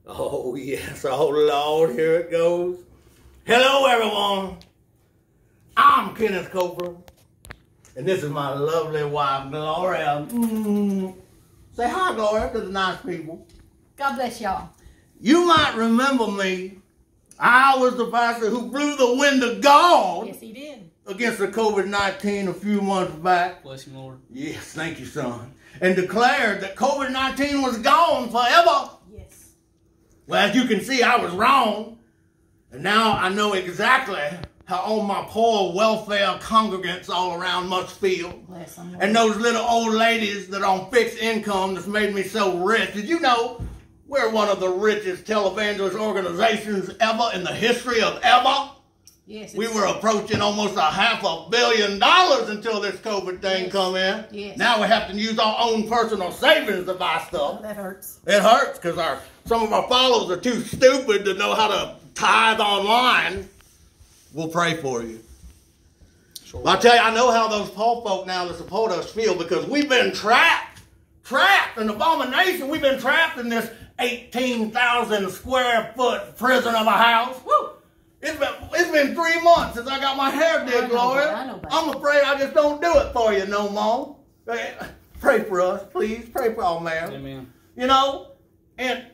Oh, yes. Oh, Lord. Here it goes. Hello, everyone. I'm Kenneth Copeland. And this is my lovely wife, Gloria. Say hi, Gloria, to the nice people. God bless y'all. You might remember me. I was the pastor who blew the wind of God. Yes, he did. Against the COVID-19 a few months back. Bless you, Lord. Yes, thank you, son. And declared that COVID-19 was gone forever. Yes. Well, as you can see, I was wrong. And now I know exactly how all my poor welfare congregants all around must feel. Bless them, Lord. And those little old ladies that are on fixed income that's made me so rich. Did you know we're one of the richest televangelist organizations ever in the history of ever? Yes. We were approaching almost $500 million until this COVID thing come in. Yes. Now we have to use our own personal savings to buy stuff. Oh, that hurts. It hurts because some of our followers are too stupid to know how to tithe online. We'll pray for you. Sure. But I tell you, I know how those poor folk now that support us feel because we've been trapped in abomination. We've been trapped in this 18,000 square foot prison of a house. Woo! It's been 3 months since I got my hair did, Gloria. I know, I'm afraid I just don't do it for you no more. Pray for us, please. Pray for our man. Amen. You know, and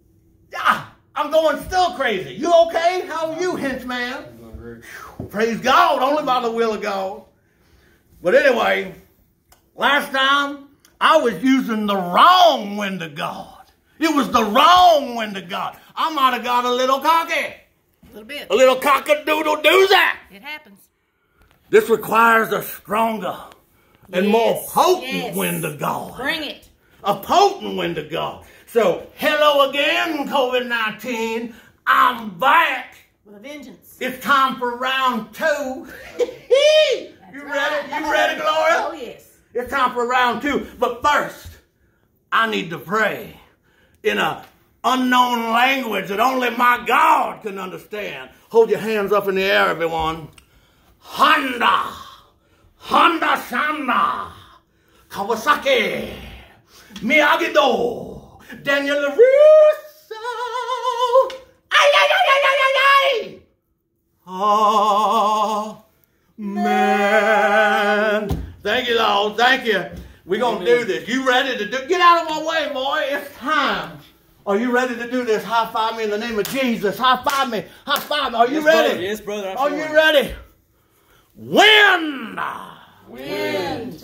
I'm going still crazy. You okay? How are you, henchman? I'm doing great. Praise God, only by the will of God. But anyway, last time I was using the wrong wind of God. It was the wrong wind of God. I might have got a little cocky. A little bit. A little cock-a-doodle-doo-that. It happens. This requires a stronger and more potent wind of God. Bring it. A potent wind of God. So, hello again, COVID-19. I'm back. With a vengeance. It's time for round 2. You ready? You ready, Gloria? Oh, yes. It's time for round 2. But first, I need to pray in a unknown language that only my God can understand. Hold your hands up in the air, everyone. Honda. Honda Shanda. Kawasaki. Miyagi-Do. Daniel LaRusso. Ay, ay, ay, ay, ay, ay, ay. Amen. Thank you, Lord. Thank you. We're going to do this. You ready to do? Get out of my way, boy. It's time. Are you ready to do this? High five me in the name of Jesus. High five me. High five me. Are you ready? Brother. Yes, brother. Are you ready? Wind. Wind.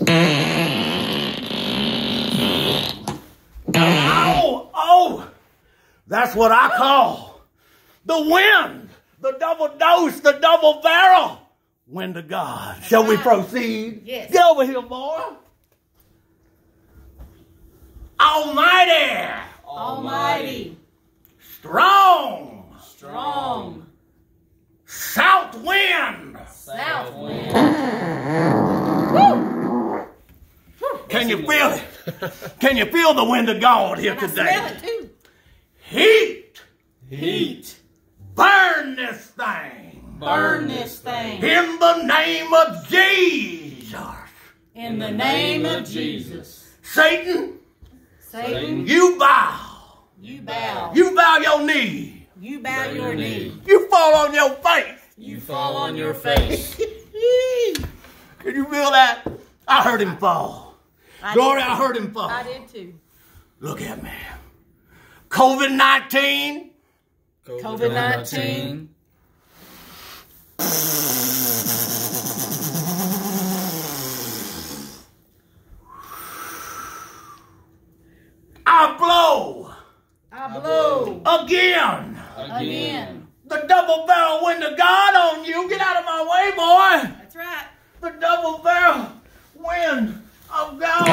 Oh, that's what I call the wind, the double dose, the double barrel. Wind of God. Shall we proceed? Yes. Get over here, boy. Almighty. Almighty. Strong. Strong. South wind. South wind. Can you feel it? Can you feel the wind of God here And I today? smell it too. Heat. Heat. Burn this thing. Burn this thing. In the name of Jesus. In the name of Jesus. Satan, Satan, you bow. you bow. You bow your knee. You bow your knee. You fall on your face. You fall on your face. Can you feel that? I heard him fall. Gloria, I heard him fall. I did too. Look at me. COVID-19. COVID-19. I blow. I blow. Again. Again. The double barrel wind of God on you. Get out of my way, boy. That's right. The double barrel wind of God.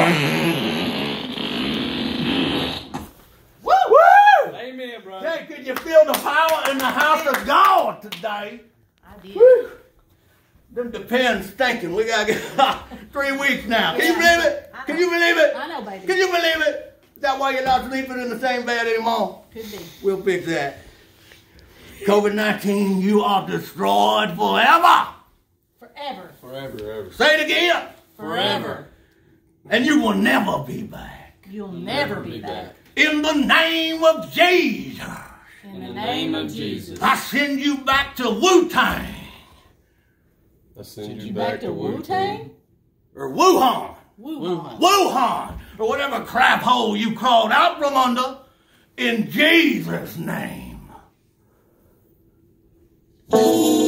Woo! Woo! Amen, brother. Hey, can you feel the power in the house of God today? I did. Woo! Them depends stinking. We got to get 3 weeks now. Can you believe it? Can you believe it? I know, baby. Can you believe it? Is that why you're not sleeping in the same bed anymore? Could be. We'll fix that. COVID-19, you are destroyed forever. Forever. Forever, ever. Say it again. Forever. And you will never be back. You'll never be back. In the name of Jesus. In the name of Jesus. I send you back to Wu-Tang. I send you Back to Wu-Tang? Or Wuhan. Wuhan. Wuhan. Or whatever crap hole you crawled out from under. In Jesus' name.